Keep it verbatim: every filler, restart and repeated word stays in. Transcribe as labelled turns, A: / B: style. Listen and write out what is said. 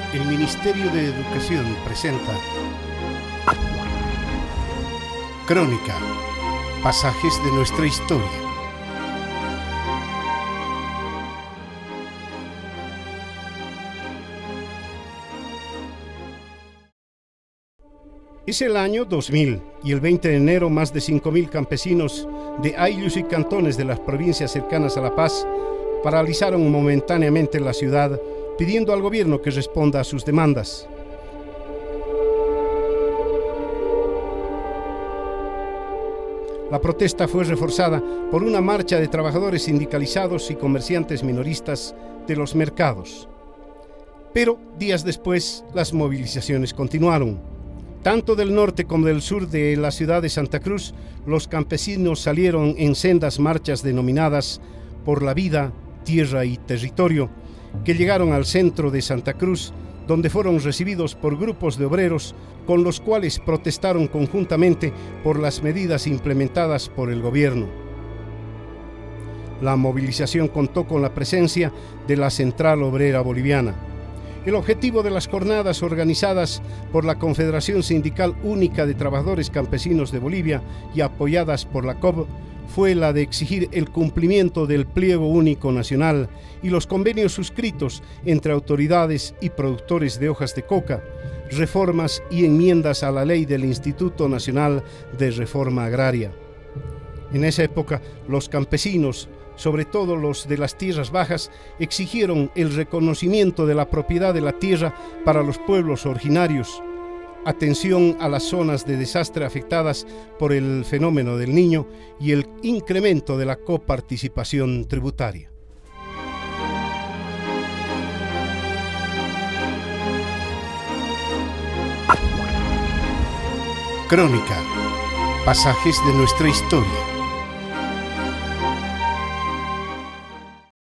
A: El Ministerio de Educación presenta Crónica, pasajes de nuestra historia. Es el año dos mil y el veinte de enero más de cinco mil campesinos de ayllus y cantones de las provincias cercanas a La Paz paralizaron momentáneamente la ciudad pidiendo al gobierno que responda a sus demandas. La protesta fue reforzada por una marcha de trabajadores sindicalizados y comerciantes minoristas de los mercados. Pero días después las movilizaciones continuaron. Tanto del norte como del sur de la ciudad de Santa Cruz, los campesinos salieron en sendas marchas denominadas Por la Vida, Tierra y Territorio, que llegaron al centro de Santa Cruz, donde fueron recibidos por grupos de obreros con los cuales protestaron conjuntamente por las medidas implementadas por el gobierno. La movilización contó con la presencia de la Central Obrera Boliviana. El objetivo de las jornadas organizadas por la Confederación Sindical Única de Trabajadores Campesinos de Bolivia y apoyadas por la C O B fue la de exigir el cumplimiento del Pliego Único Nacional y los convenios suscritos entre autoridades y productores de hojas de coca, reformas y enmiendas a la ley del Instituto Nacional de Reforma Agraria. En esa época, los campesinos, sobre todo los de las tierras bajas, exigieron el reconocimiento de la propiedad de la tierra para los pueblos originarios, atención a las zonas de desastre afectadas por el fenómeno del Niño y el incremento de la coparticipación tributaria. Crónica, pasajes de nuestra historia.